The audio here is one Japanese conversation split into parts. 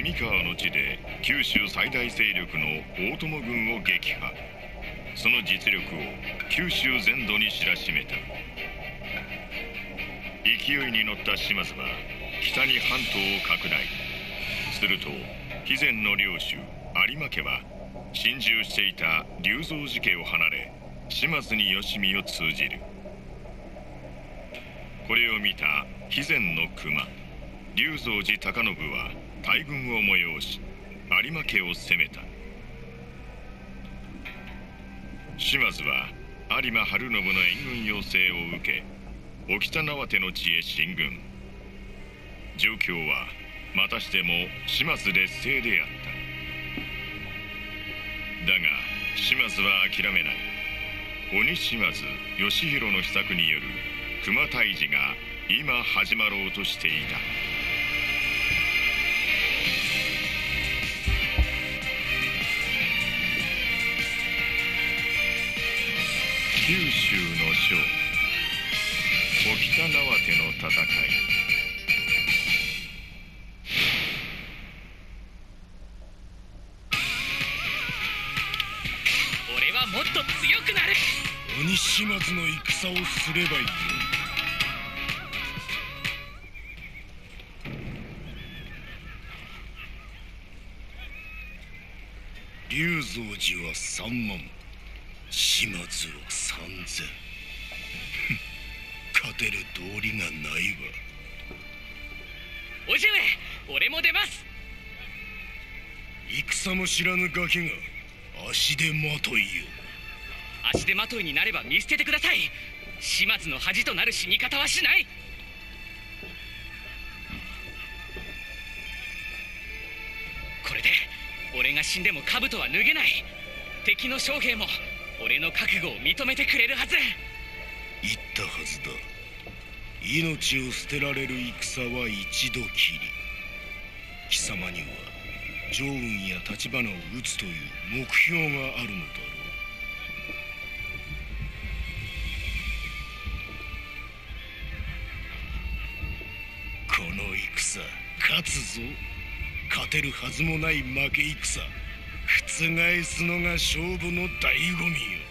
君川の地で九州最大勢力の大友軍を撃破。その実力を九州全土に知らしめた。勢いに乗った島津は北に半島を拡大すると、肥前の領主有馬家は心中していた龍造寺家を離れ、島津によしみを通じる。これを見た肥前の熊龍造寺高信は大軍を催し、有馬家を攻めた。島津は有馬晴信の援軍要請を受け、沖田縄手の地へ進軍。状況はまたしても島津劣勢であった。だが島津は諦めない。鬼島津義弘の秘策による熊退治が今始まろうとしていた。九州の将沖田縄手の戦い。 俺はもっと強くなる。 鬼島津の戦をすればいい。龍造寺は3万、島津は3000。勝てる道理がないわ。 叔父上、俺も出ます。 戦も知らぬガキが足手まといよ。 足手まといになれば見捨ててください。島津の恥となる死に方はしない。これで俺が死んでも兜は脱げない。敵の将兵も俺の覚悟を認めてくれるはず。 言ったはずだ。命を捨てられる戦は一度きり。貴様には趙雲や橘を討つという目標があるのだろう。この戦勝つぞ。勝てるはずもない負け戦、覆すのが勝負の醍醐味よ。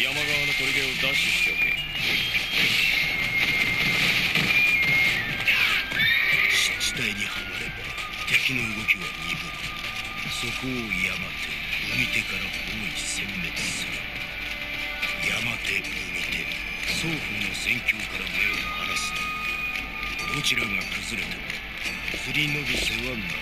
山側の砦を奪取しておけ。 湿地帯にはまれば敵の動きは鈍る。そこを山手海手から包囲殲滅する。山手海手双方の戦況から目を離すな。どちらが崩れても釣り延びせはならない。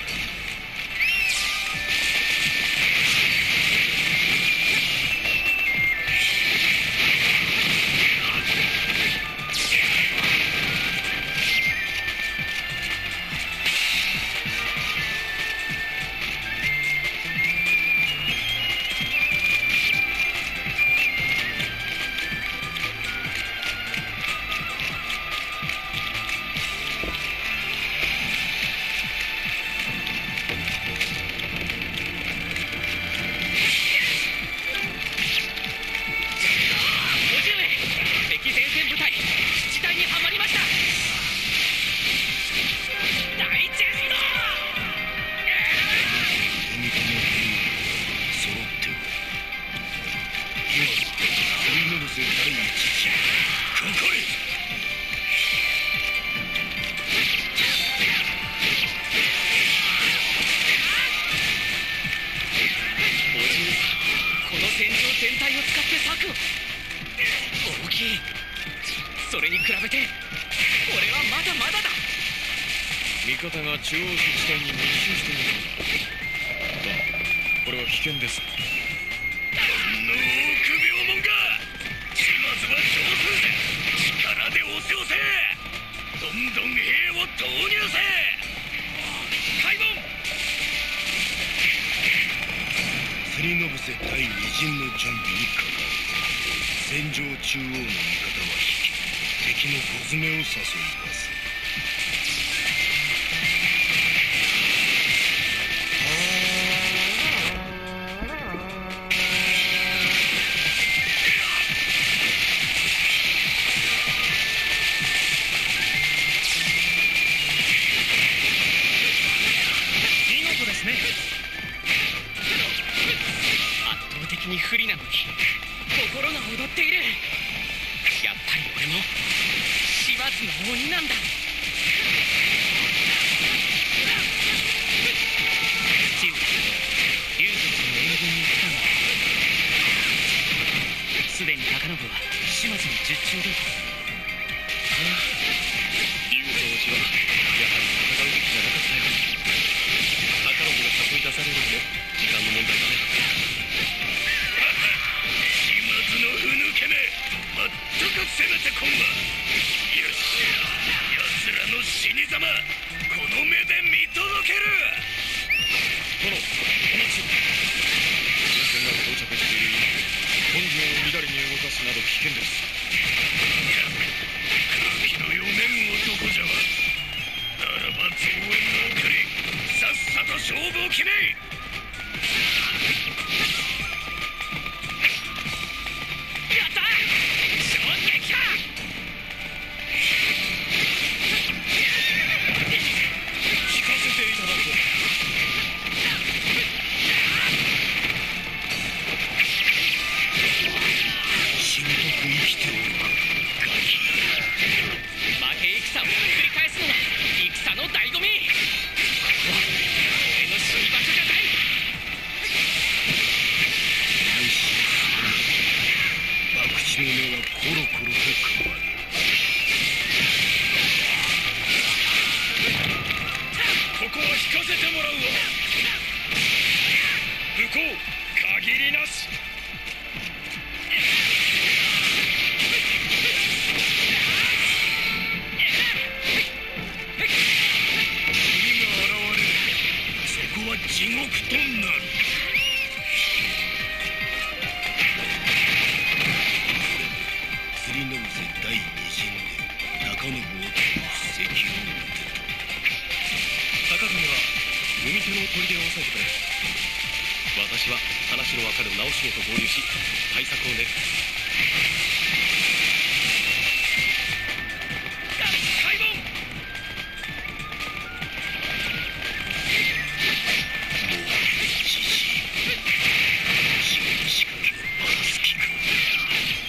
それに比べて俺はまだまだだ。 味方が中央湿地帯に密集しています。殿、これは危険です。 の臆病者が島津は少数で力で押せ押せ。どんどん兵を投入せ。開門。釣りのぶせ第二陣の準備にかかる。戦場中央の味方は引き敵の小詰めを誘います。 見事ですね。圧倒的に不利なのに心が踊っている。やっぱり俺も島津の鬼なんだ。父上、龍族の援軍に来たのだ。すでに高信は島津に術中で。 龍蔵寺はやはり戦うべきじゃなかったよ。高信が誘い出されるのも時間の問題だね。 島津のふぬけめ、まったく攻めてこんわ。よし、奴らの死に様この目で見届ける。 殿、この地前線が到着している今本陣を乱れに動かすなど危険です。 空気の読めん男じゃわ。ならば増援を送りさっさと勝負を決め。 やった衝撃だ。 聞かせていただこう。 しぶとく生きておるかガキ。 負け戦を繰り返すのは戦の醍醐味。ここは俺の死に場所じゃない。 内心博打の目はコロコロと変わる。 ここは引かせてもらうわ。武功限りなし。 鬼が現れる。そこは地獄となる。釣りのぶせ第二陣で中信を討つ石を打てた。 高神は海手の砦を押さえてくれ。私は話のわかる直重と合流し対策を練る。 開門。 もうじじい。死の仕掛けをばらす気か。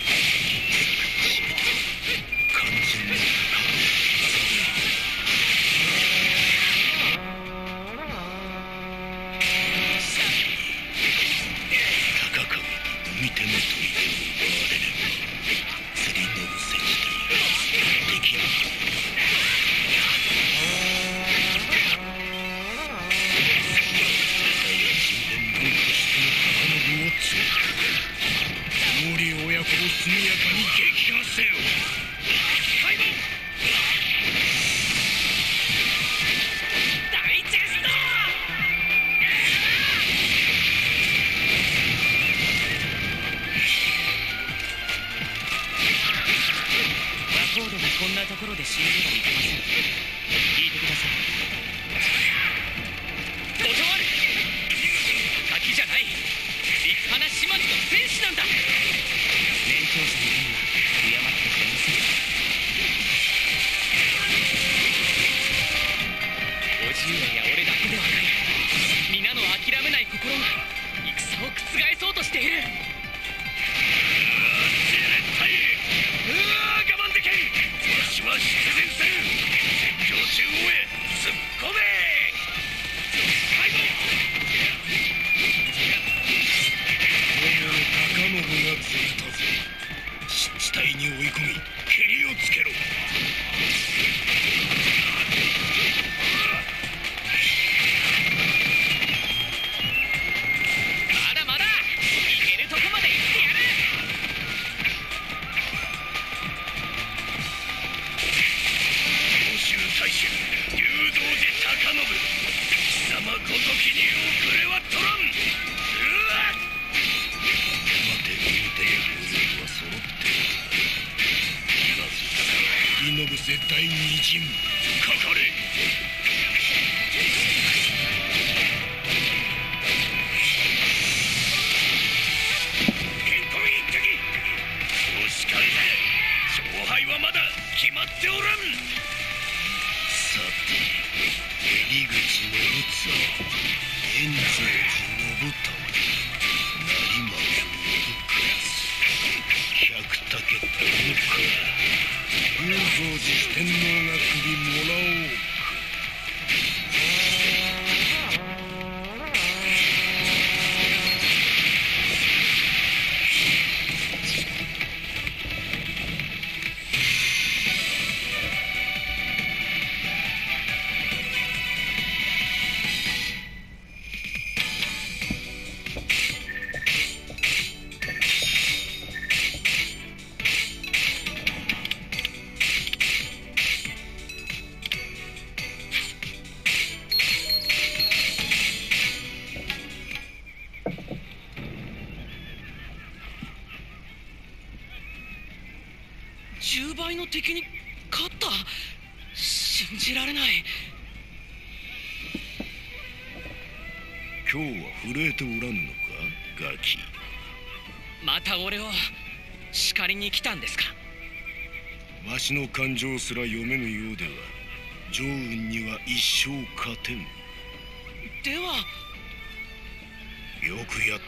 叔父上や俺だけではない。皆の諦めない心が戦を覆そうとしている。 絶対我慢できん。わしは出陣する。戦場中央へ突っ込め。はい、高信がついたぞ。湿地帯に追い込み蹴りをつけろ。 まだまだ行けるとこまで行ってやる。 甲州大衆竜道寺高信、貴様ごときに遅れは取らん。うわっ、待て、見て大勢は揃っている。まず取り延せ第二陣かかれ。剣攻一撃。押し返せ。勝敗はまだ決まっておらん。さて、襟口信綱、円蔵寺信忠、成松信勝、百武頼か。龍蔵寺四天王が首もらおうか。 10倍の敵に勝った。信じられない。 今日は震えておらぬのか、ガキ。 また俺を叱りに来たんですか。 わしの感情すら読めぬようでは趙雲には一生勝てん。 ではよくやった、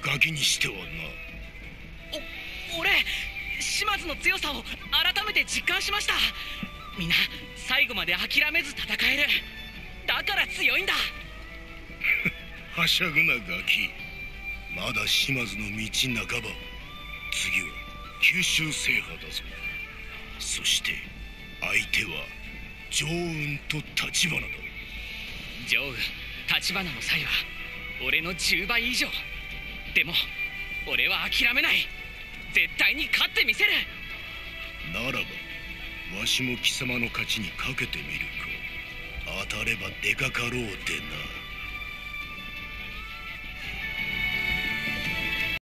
ガキにしてはな。 俺島津の強さを改めて実感しました。みんな最後まで諦めず戦える。だから強いんだ。 はしゃぐなガキ。まだ島津の道半ば。次は九州制覇だぞ。そして相手は趙雲と橘だ。 趙雲、橘の差異は俺の10倍以上。でも俺は諦めない。絶対に勝ってみせる。 ならばわしも貴様の勝ちにかけてみるか。当たればでかかろうてな。